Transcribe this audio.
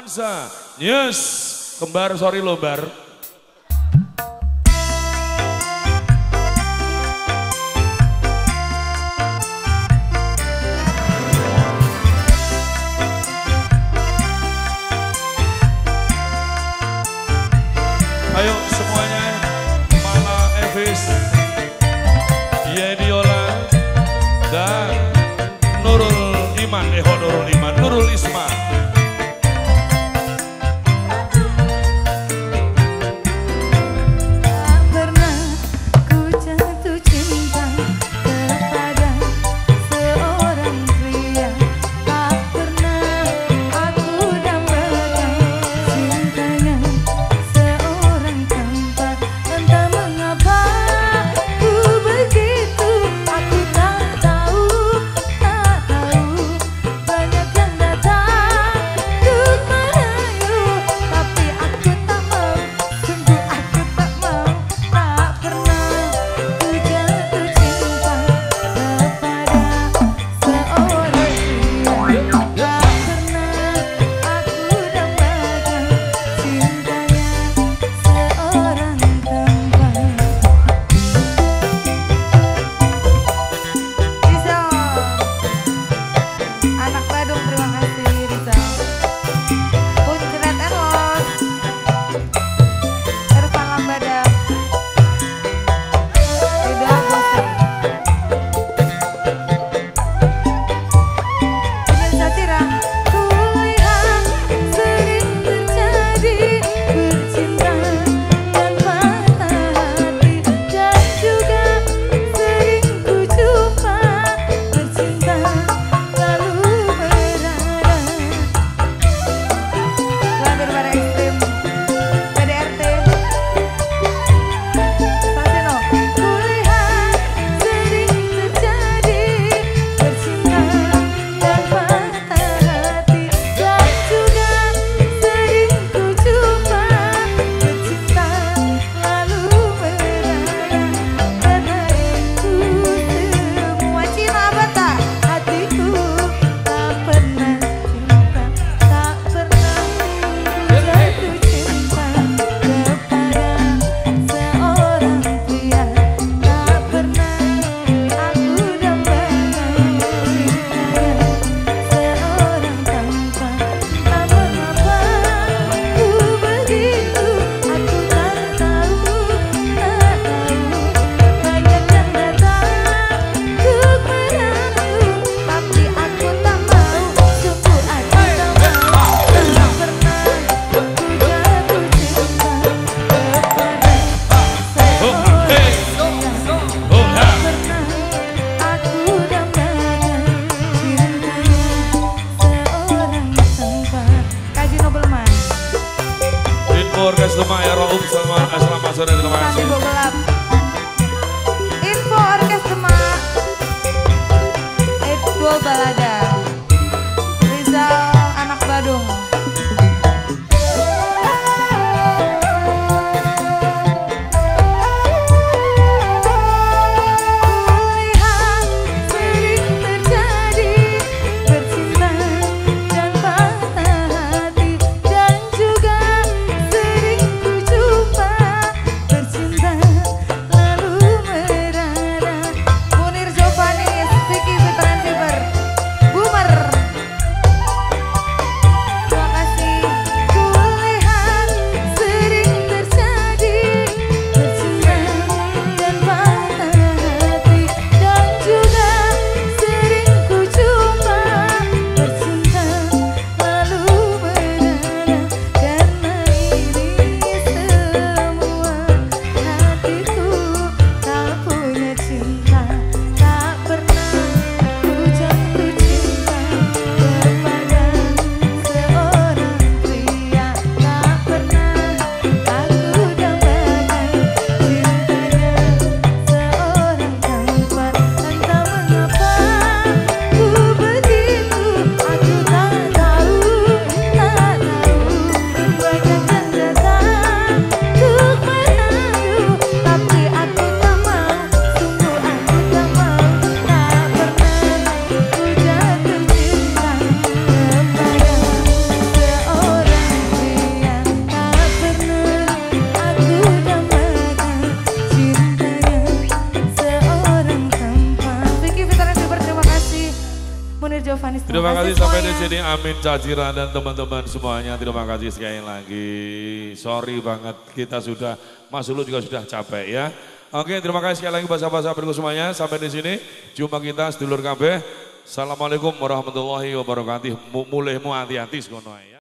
Amansa, yes, kembar sorry lo bar. Ayo semuanya, Mala Evis, Yediola, dan Nurul Iman, Nurul Isma. Orkes Demak ya Rohum, selamat sore, terima kasih. Info Orkes Demak, Edwal Balada, Rizal Anak Badung. Terima kasih Makasih sampai di semuanya. sini Amin Cacira dan teman-teman semuanya. Terima kasih sekali lagi. Sorry banget kita sudah Mas Ulu juga sudah capek ya. Oke, terima kasih sekali lagi bahasa-bahasa berikut semuanya. Sampai di sini jumpa kita sedulur KB. Assalamualaikum warahmatullahi wabarakatuh. Mulaimu hati-hati sekono ya.